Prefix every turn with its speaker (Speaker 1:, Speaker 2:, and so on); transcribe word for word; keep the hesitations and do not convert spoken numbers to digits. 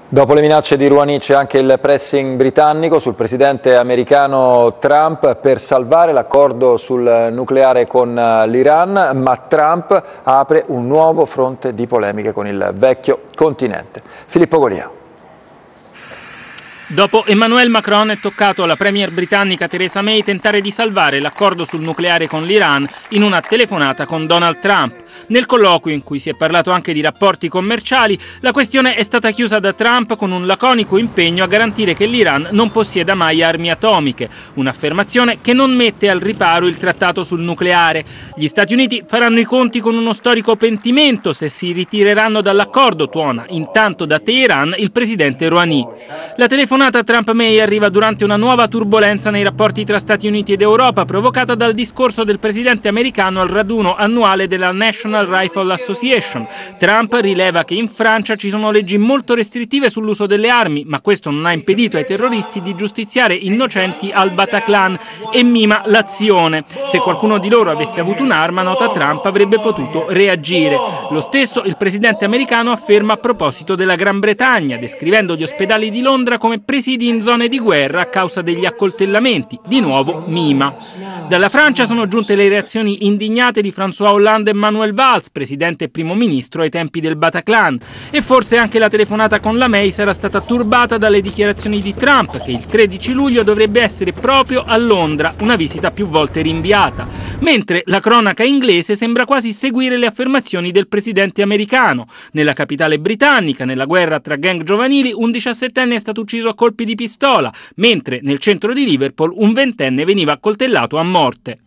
Speaker 1: Dopo le minacce di Rouhani c'è anche il pressing britannico sul presidente americano Trump per salvare l'accordo sul nucleare con l'Iran, ma Trump apre un nuovo fronte di polemiche con il vecchio continente. Filippo Golia.
Speaker 2: Dopo Emmanuel Macron è toccato alla premier britannica Theresa May tentare di salvare l'accordo sul nucleare con l'Iran in una telefonata con Donald Trump. Nel colloquio, in cui si è parlato anche di rapporti commerciali, la questione è stata chiusa da Trump con un laconico impegno a garantire che l'Iran non possieda mai armi atomiche, un'affermazione che non mette al riparo il trattato sul nucleare. Gli Stati Uniti faranno i conti con uno storico pentimento se si ritireranno dall'accordo, tuona intanto da Teheran il presidente Rouhani. La telefonata Trump-May arriva durante una nuova turbolenza nei rapporti tra Stati Uniti ed Europa, provocata dal discorso del presidente americano al raduno annuale della National Rifle Association. Trump rileva che in Francia ci sono leggi molto restrittive sull'uso delle armi, ma questo non ha impedito ai terroristi di giustiziare innocenti al Bataclan e mima l'azione. Se qualcuno di loro avesse avuto un'arma, nota Trump, avrebbe potuto reagire. Lo stesso il presidente americano afferma a proposito della Gran Bretagna, descrivendo gli ospedali di Londra come presidi in zone di guerra a causa degli accoltellamenti. Di nuovo mima. Dalla Francia sono giunte le reazioni indignate di François Hollande e Manuel Valls, presidente e primo ministro ai tempi del Bataclan. E forse anche la telefonata con la May sarà stata turbata dalle dichiarazioni di Trump, che il tredici luglio dovrebbe essere proprio a Londra, una visita più volte rinviata. Mentre la cronaca inglese sembra quasi seguire le affermazioni del presidente americano. Nella capitale britannica, nella guerra tra gang giovanili, un diciassettenne è stato ucciso a colpi di pistola, mentre nel centro di Liverpool un ventenne veniva accoltellato a morte.